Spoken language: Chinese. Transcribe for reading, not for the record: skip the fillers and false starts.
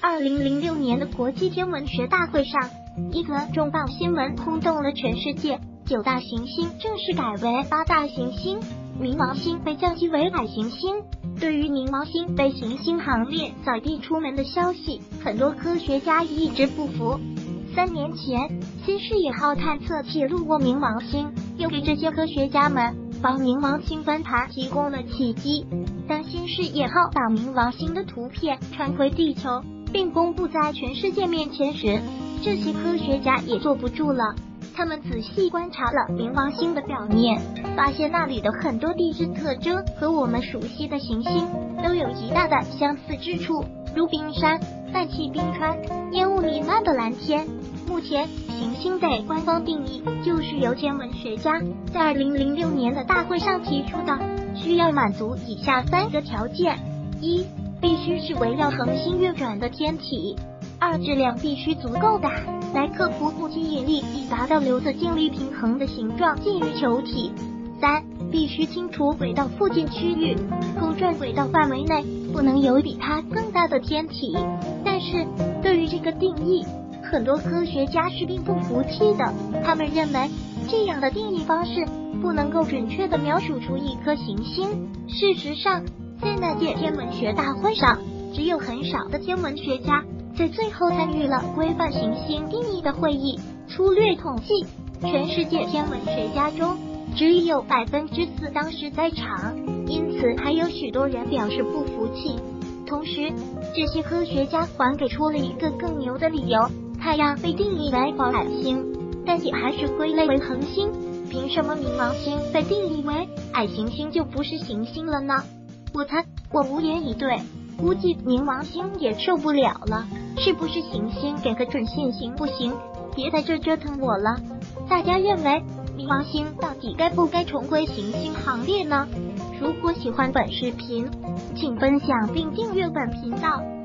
2006年的国际天文学大会上，一个重磅新闻轰动了全世界，9大行星正式改为8大行星，冥王星被降级为矮行星。对于冥王星被行星行列扫地出门的消息，很多科学家一直不服。3年前，新视野号探测器路过冥王星，又给这些科学家们帮冥王星翻盘提供了契机。当新视野号把冥王星的图片传回地球，并公布在全世界面前时，这些科学家也坐不住了。他们仔细观察了冥王星的表面，发现那里的很多地质特征和我们熟悉的行星都有极大的相似之处，如冰山、大气冰川、烟雾弥漫的蓝天。目前行星的官方定义就是由天文学家在2006年的大会上提出的，需要满足以下3个条件：一、必须是围绕恒星运转的天体；2、质量必须足够大，来克服不吸引力，以达到流的静力平衡的形状近于球体；3、必须清除轨道附近区域，公转轨道范围内不能有比它更大的天体。但是对于这个定义，很多科学家是并不服气的，他们认为这样的定义方式不能够准确地描述出一颗行星。事实上，在那届天文学大会上，只有很少的天文学家在最后参与了规范行星定义的会议。粗略统计，全世界天文学家中只有4%当时在场，因此还有许多人表示不服气。同时，这些科学家还给出了一个更牛的理由：太阳被定义为矮星，但也还是归类为恒星，凭什么冥王星被定义为矮行星就不是行星了呢？我无言以对，估计冥王星也受不了了，是不是行星给个准信行不行？别在这折腾我了。大家认为冥王星到底该不该重回行星行列呢？如果喜欢本视频，请分享并订阅本频道。